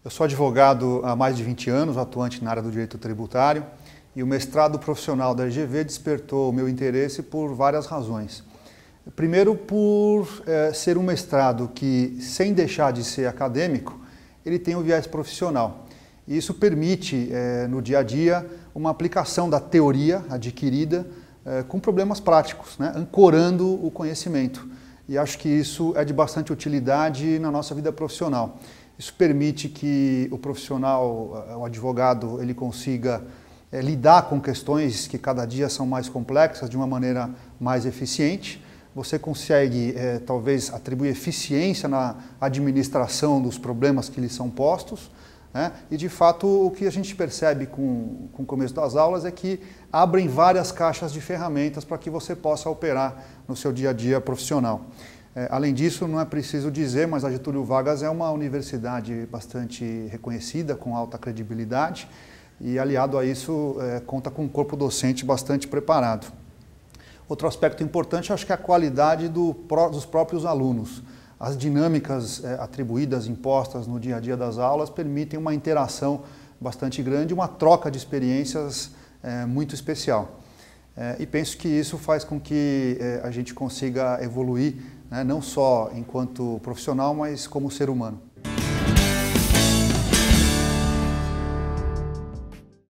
Eu sou advogado há mais de 20 anos, atuante na área do direito tributário, e o mestrado profissional da FGV despertou o meu interesse por várias razões. Primeiro, por ser um mestrado que, sem deixar de ser acadêmico, ele tem um viés profissional. E isso permite, no dia a dia, uma aplicação da teoria adquirida com problemas práticos, né? Ancorando o conhecimento. E acho que isso é de bastante utilidade na nossa vida profissional. Isso permite que o profissional, o advogado, ele consiga lidar com questões que cada dia são mais complexas de uma maneira mais eficiente. Você consegue, talvez, atribuir eficiência na administração dos problemas que lhe são postos, né? E, de fato, o que a gente percebe com o começo das aulas é que abrem várias caixas de ferramentas para que você possa operar no seu dia a dia profissional. Além disso, não é preciso dizer, mas a Getúlio Vargas é uma universidade bastante reconhecida, com alta credibilidade, e, aliado a isso, conta com um corpo docente bastante preparado. Outro aspecto importante, acho que é a qualidade dos próprios alunos. As dinâmicas atribuídas, impostas no dia a dia das aulas, permitem uma interação bastante grande, uma troca de experiências muito especial. E penso que isso faz com que a gente consiga evoluir, né, não só enquanto profissional, mas como ser humano.